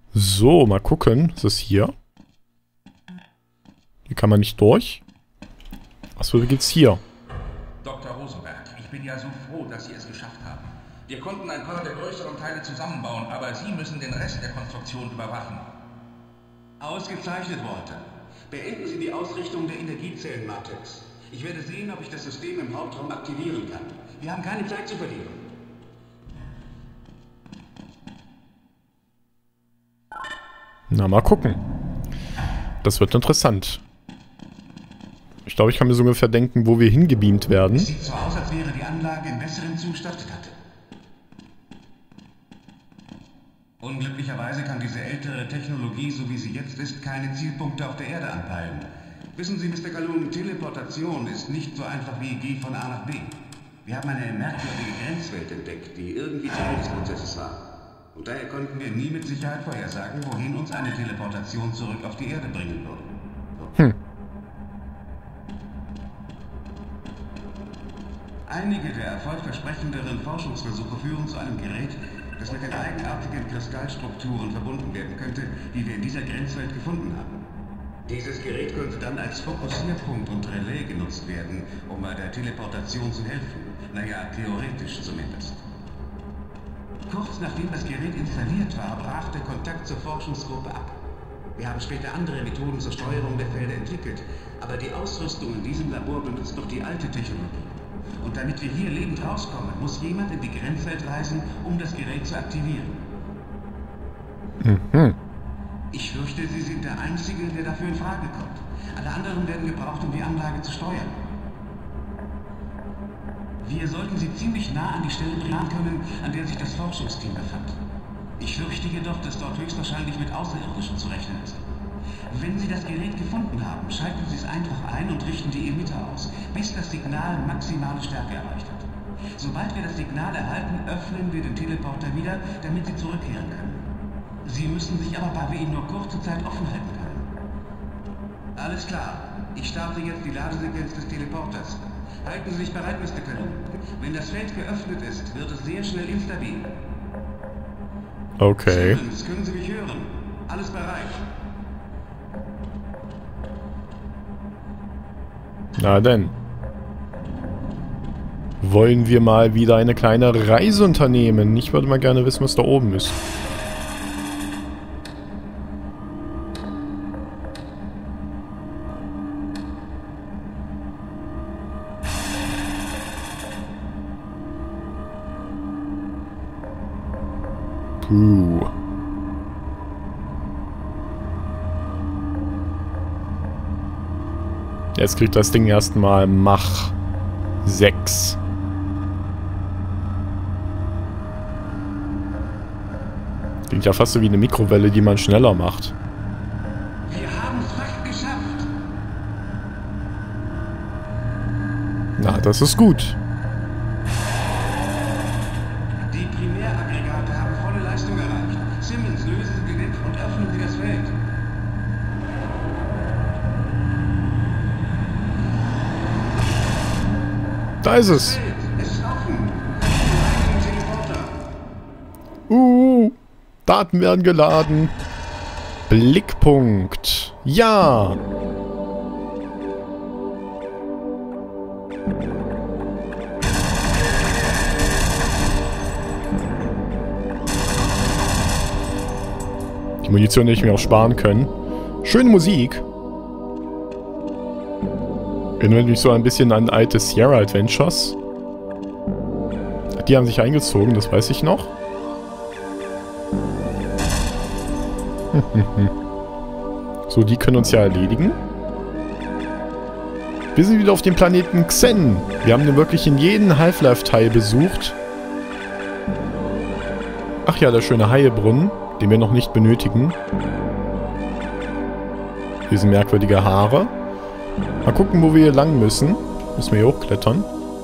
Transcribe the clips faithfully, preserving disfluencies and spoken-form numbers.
So, mal gucken. Was ist hier? Hier kann man nicht durch. Achso, wie geht's hier? Doktor Rosenberg, ich bin ja so froh, dass Sie es geschafft haben. Wir konnten ein paar der größeren Teile zusammenbauen, aber Sie müssen den Rest der Konstruktion überwachen. Ausgezeichnet, Walter. Beenden Sie die Ausrichtung der Energiezellenmatrix. Ich werde sehen, ob ich das System im Hauptraum aktivieren kann. Wir haben keine Zeit zu verlieren. Na, mal gucken. Das wird interessant. Ich glaube, ich kann mir so ungefähr denken, wo wir hingebeamt werden. Es sieht so aus, als wäre die Anlage im besseren Zustand. Unglücklicherweise kann diese ältere Technologie, so wie sie jetzt ist, keine Zielpunkte auf der Erde anpeilen. Wissen Sie, Mister Calhoun, Teleportation ist nicht so einfach wie Geh von A nach B. Wir haben eine merkwürdige Grenzwelt entdeckt, die irgendwie Teil des Prozesses war. Und daher konnten wir nie mit Sicherheit vorhersagen, wohin uns eine Teleportation zurück auf die Erde bringen würde. Hm. Einige der erfolgversprechenderen Forschungsversuche führen zu einem Gerät, das mit den eigenartigen Kristallstrukturen verbunden werden könnte, die wir in dieser Grenzwelt gefunden haben. Dieses Gerät könnte dann als Fokussierpunkt und Relais genutzt werden, um bei der Teleportation zu helfen. Naja, theoretisch zumindest. Kurz nachdem das Gerät installiert war, brach der Kontakt zur Forschungsgruppe ab. Wir haben später andere Methoden zur Steuerung der Felder entwickelt, aber die Ausrüstung in diesem Labor benutzt noch die alte Technologie. Und damit wir hier lebend rauskommen, muss jemand in die Grenzwelt reisen, um das Gerät zu aktivieren. Mhm. Ich fürchte, Sie sind der Einzige, der dafür in Frage kommt. Alle anderen werden gebraucht, um die Anlage zu steuern. Wir sollten Sie ziemlich nah an die Stelle bringen können, an der sich das Forschungsteam befand. Ich fürchte jedoch, dass dort höchstwahrscheinlich mit Außerirdischen zu rechnen ist. Wenn Sie das Gerät gefunden haben, schalten Sie es einfach ein und richten die Emitter aus, bis das Signal maximale Stärke erreicht hat. Sobald wir das Signal erhalten, öffnen wir den Teleporter wieder, damit Sie zurückkehren können. Sie müssen sich aber, da wir ihn nur kurze Zeit offen halten können. Alles klar. Ich starte jetzt die Ladesequenz des Teleporters. Halten Sie sich bereit, Mister Calhoun. Wenn das Feld geöffnet ist, wird es sehr schnell instabil. Okay. Simmons, können Sie mich hören? Alles bereit. Na denn. Wollen wir mal wieder eine kleine Reise unternehmen? Ich würde mal gerne wissen, was da oben ist. Puh. Jetzt kriegt das Ding erstmal Mach sechs. Klingt ja fast so wie eine Mikrowelle, die man schneller macht. Wir haben es fast geschafft. Na, das ist gut. Die Primäraggregate haben volle Leistung erreicht. Simmons, lösen Sie den Netz und öffnen Sie das Feld. Da ist es. Es ist offen. Teleporter. Uh, Daten werden geladen. Blickpunkt. Ja. Die Munition hätte ich mir auch sparen können. Schöne Musik. Erinnert mich so ein bisschen an alte Sierra Adventures. Die haben sich eingezogen, das weiß ich noch. So, die können uns ja erledigen. Wir sind wieder auf dem Planeten Xen. Wir haben den wirklich in jedem Half-Life-Teil besucht. Ach ja, der schöne Haie-Brunnen, den wir noch nicht benötigen. Hier sind merkwürdige Haare. Mal gucken, wo wir hier lang müssen. Müssen wir hier hochklettern.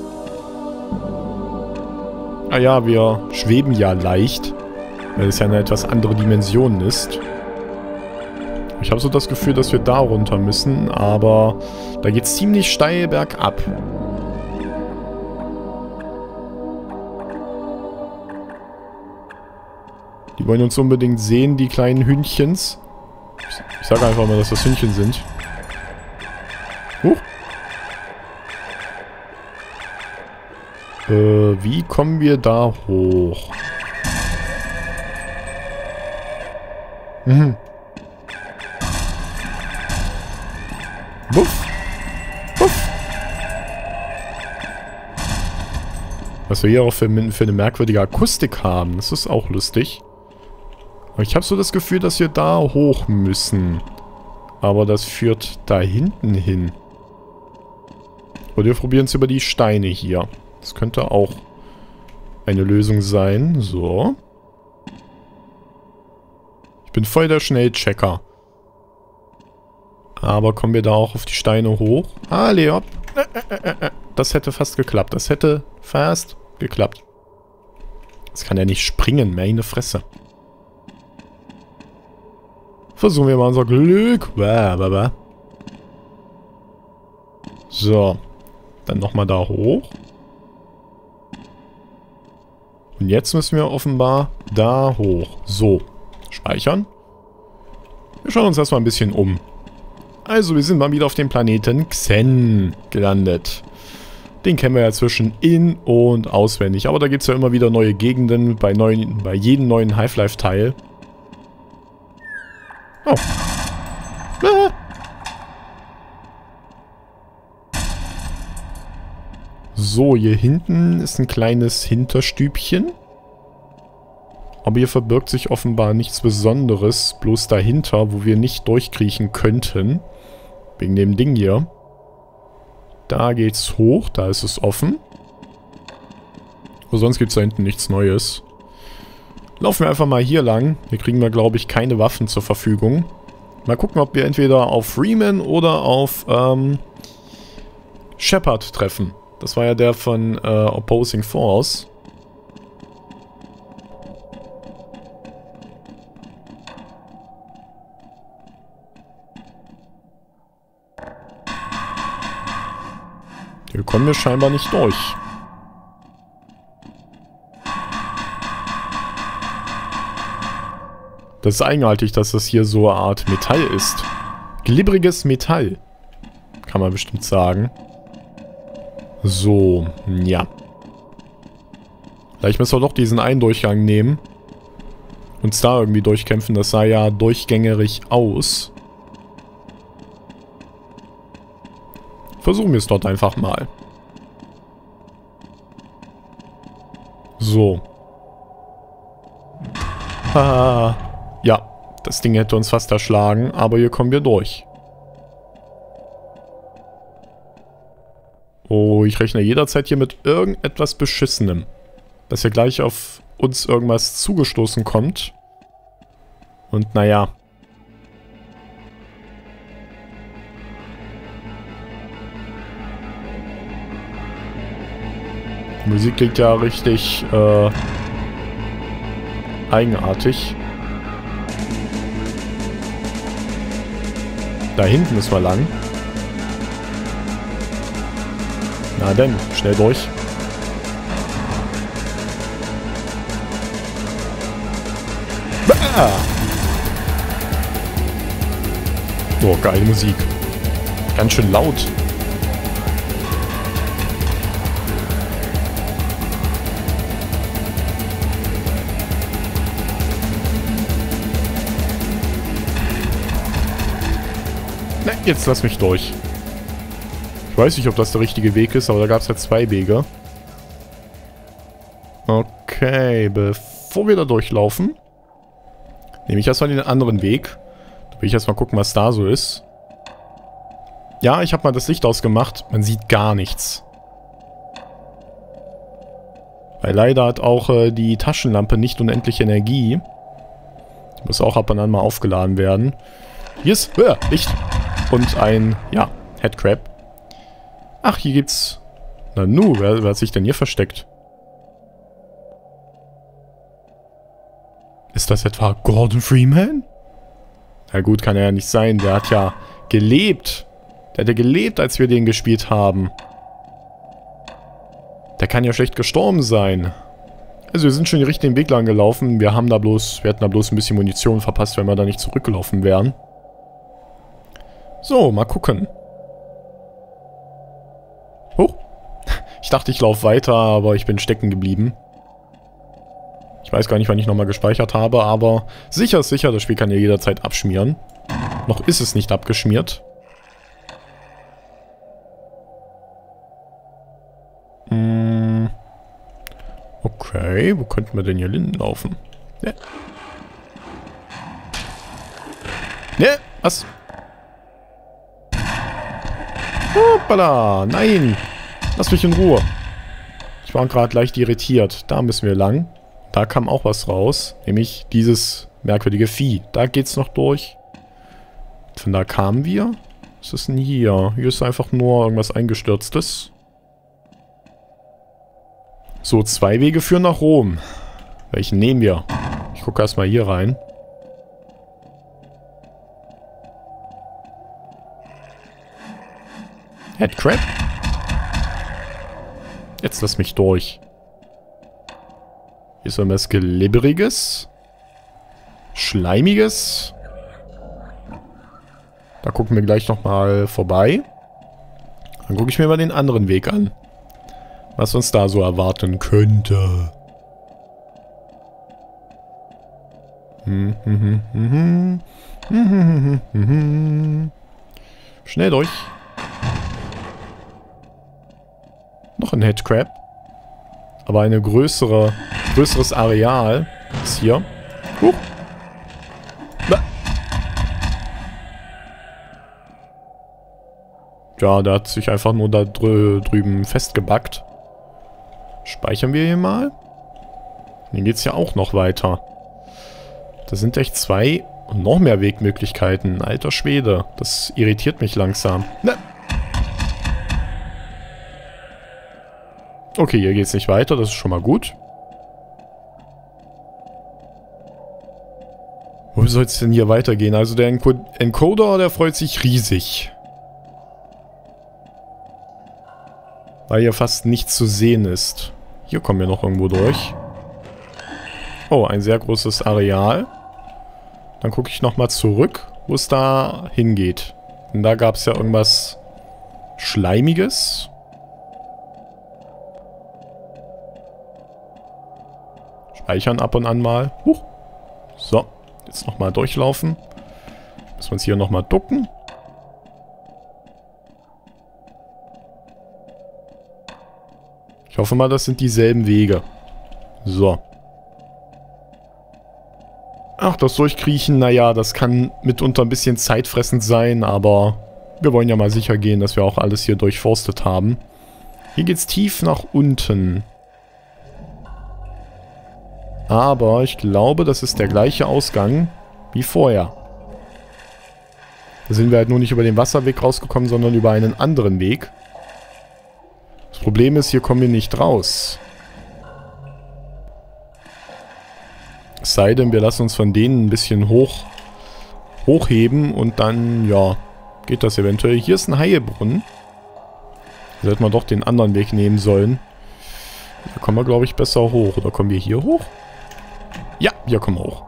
Ah ja, wir schweben ja leicht, weil es ja eine etwas andere Dimension ist. Ich habe so das Gefühl, dass wir da runter müssen, aber da geht es ziemlich steil bergab. Die Die wollen uns unbedingt sehen, die kleinen Hündchens. Ich sage einfach mal, dass das Hündchen sind. Huch. Äh, wie kommen wir da hoch? Mhm. Wuff. Wuff. Was wir hier auch für, für eine merkwürdige Akustik haben. Das ist auch lustig. Aber ich habe so das Gefühl, dass wir da hoch müssen. Aber das führt da hinten hin. Oder wir probieren es über die Steine hier. Das könnte auch eine Lösung sein. So. Ich bin voll der Schnellchecker. Aber kommen wir da auch auf die Steine hoch? Ah, Leop. Das hätte fast geklappt. Das hätte fast geklappt. Das kann ja nicht springen. Meine Fresse. Versuchen wir mal unser Glück. So. Dann nochmal da hoch. Und jetzt müssen wir offenbar da hoch. So. Speichern. Wir schauen uns erstmal ein bisschen um. Also, wir sind mal wieder auf dem Planeten Xen gelandet. Den kennen wir ja zwischen in- und auswendig. Aber da gibt es ja immer wieder neue Gegenden bei, neuen, bei jedem neuen Half-Life-Teil. Oh. Ah. So, hier hinten ist ein kleines Hinterstübchen. Aber hier verbirgt sich offenbar nichts Besonderes. Bloß dahinter, wo wir nicht durchkriechen könnten. Wegen dem Ding hier. Da geht's hoch, da ist es offen. Aber sonst gibt es da hinten nichts Neues. Laufen wir einfach mal hier lang. Hier kriegen wir, glaube ich, keine Waffen zur Verfügung. Mal gucken, ob wir entweder auf Freeman oder auf ähm, Shepard treffen. Das war ja der von äh, Opposing Force. Hier kommen wir scheinbar nicht durch. Das ist eigenartig, dass das hier so eine Art Metall ist. Glibberiges Metall. Kann man bestimmt sagen. So, ja. Vielleicht müssen wir doch diesen einen Durchgang nehmen. Uns da irgendwie durchkämpfen. Das sah ja durchgängerig aus. Versuchen wir es dort einfach mal. So. Ah, ja, das Ding hätte uns fast erschlagen, aber hier kommen wir durch. Oh, ich rechne jederzeit hier mit irgendetwas Beschissenem. Dass hier gleich auf uns irgendwas zugestoßen kommt. Und naja. Die Musik klingt ja richtig äh, eigenartig. Da hinten müssen wir lang. Na denn, schnell durch. Ah! Oh, geile Musik. Ganz schön laut. Na, jetzt lass mich durch. Ich weiß nicht, ob das der richtige Weg ist, aber da gab es ja zwei Wege. Okay, bevor wir da durchlaufen, nehme ich erstmal den anderen Weg. Da will ich erstmal gucken, was da so ist. Ja, ich habe mal das Licht ausgemacht. Man sieht gar nichts. Weil leider hat auch äh, die Taschenlampe nicht unendlich Energie. Die muss auch ab und an mal aufgeladen werden. Hier ist äh, Licht. Und ein, ja, Headcrab. Ach, hier gibt's... Na nu, wer, wer hat sich denn hier versteckt? Ist das etwa Gordon Freeman? Na gut, kann er ja nicht sein. Der hat ja gelebt. Der hat ja gelebt, als wir den gespielt haben. Der kann ja schlecht gestorben sein. Also wir sind schon den richtigen Weg lang gelaufen. Wir haben da bloß, wir hätten da bloß ein bisschen Munition verpasst, wenn wir da nicht zurückgelaufen wären. So, mal gucken. Hoch. Ich dachte, ich laufe weiter, aber ich bin stecken geblieben. Ich weiß gar nicht, wann ich nochmal gespeichert habe, aber sicher ist sicher, das Spiel kann ja jederzeit abschmieren. Noch ist es nicht abgeschmiert. Hm. Okay, wo könnten wir denn hier hinlaufen? Ne. Ne, was? Hoppala, nein. Lass mich in Ruhe. Ich war gerade leicht irritiert. Da müssen wir lang. Da kam auch was raus. Nämlich dieses merkwürdige Vieh. Da geht's noch durch. Von da kamen wir. Was ist denn hier? Hier ist einfach nur irgendwas Eingestürztes. So, zwei Wege führen nach Rom. Welchen nehmen wir? Ich gucke erstmal hier rein. Headcrab? Jetzt lass mich durch. Hier ist irgendwas Glibberiges. Schleimiges. Da gucken wir gleich nochmal vorbei. Dann gucke ich mir mal den anderen Weg an. Was uns da so erwarten könnte. Hm, hm, hm, hm, hm. Hm, hm, hm, hm. Schnell durch. Noch ein Headcrab. Aber eine größere, größeres Areal ist hier. Huch. Ja, der hat sich einfach nur da drü drüben festgebackt. Speichern wir hier mal. Hier geht's ja auch noch weiter. Da sind echt zwei und noch mehr Wegmöglichkeiten. Alter Schwede. Das irritiert mich langsam. Ne. Okay, hier geht's nicht weiter. Das ist schon mal gut. Wo soll es denn hier weitergehen? Also der Enco Encoder, der freut sich riesig. Weil hier fast nichts zu sehen ist. Hier kommen wir noch irgendwo durch. Oh, ein sehr großes Areal. Dann gucke ich nochmal zurück, wo es da hingeht. Und da gab es ja irgendwas Schleimiges. Speichern ab und an mal. Huch. So, jetzt nochmal durchlaufen. Müssen wir uns hier nochmal ducken. Ich hoffe mal, das sind dieselben Wege. So. Ach, das Durchkriechen, naja, das kann mitunter ein bisschen zeitfressend sein, aber wir wollen ja mal sicher gehen, dass wir auch alles hier durchforstet haben. Hier geht's tief nach unten. Aber ich glaube, das ist der gleiche Ausgang wie vorher. Da sind wir halt nur nicht über den Wasserweg rausgekommen, sondern über einen anderen Weg. Das Problem ist, hier kommen wir nicht raus. Es sei denn, wir lassen uns von denen ein bisschen hoch hochheben und dann, ja, geht das eventuell. Hier ist ein Haihebrunnen. Da hätten wir doch den anderen Weg nehmen sollen. Da kommen wir, glaube ich, besser hoch. Oder kommen wir hier hoch? Ja, hier kommen wir hoch.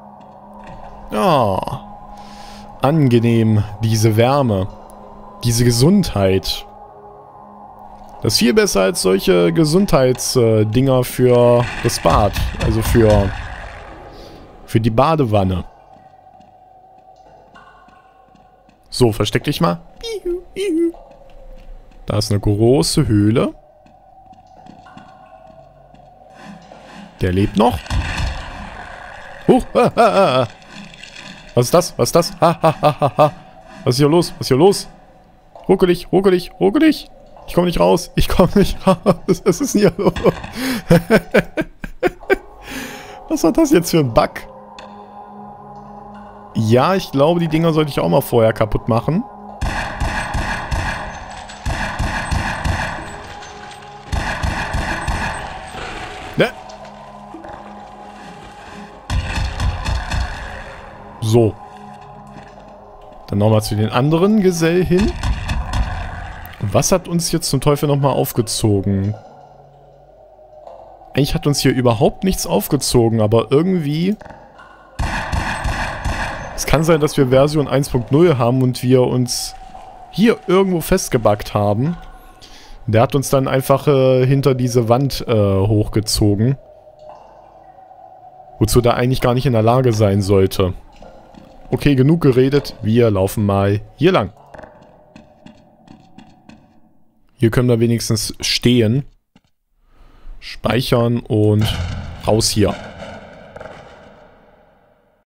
Ja. Angenehm, diese Wärme. Diese Gesundheit. Das ist viel besser als solche Gesundheitsdinger für das Bad. Also für, für die Badewanne. So, versteck dich mal. Da ist eine große Höhle. Der lebt noch. Huch. Was ist das? Was ist das? Ha, ha, ha, ha, ha. Was ist hier los? Was ist hier los? Ruckelig, ruckelig, ruckelig. Ich komme nicht raus. Ich komme nicht raus. Was ist denn hier los? Was war das jetzt für ein Bug? Ja, ich glaube, die Dinger sollte ich auch mal vorher kaputt machen. Ne? So. Dann nochmal zu den anderen Gesell hin. Und was hat uns jetzt zum Teufel nochmal aufgezogen? Eigentlich hat uns hier überhaupt nichts aufgezogen, aber irgendwie... Es kann sein, dass wir Version eins Punkt null haben und wir uns hier irgendwo festgebackt haben. Der hat uns dann einfach äh, hinter diese Wand äh, hochgezogen. Wozu der eigentlich gar nicht in der Lage sein sollte. Okay, genug geredet. Wir laufen mal hier lang. Hier können wir wenigstens stehen. Speichern und raus hier.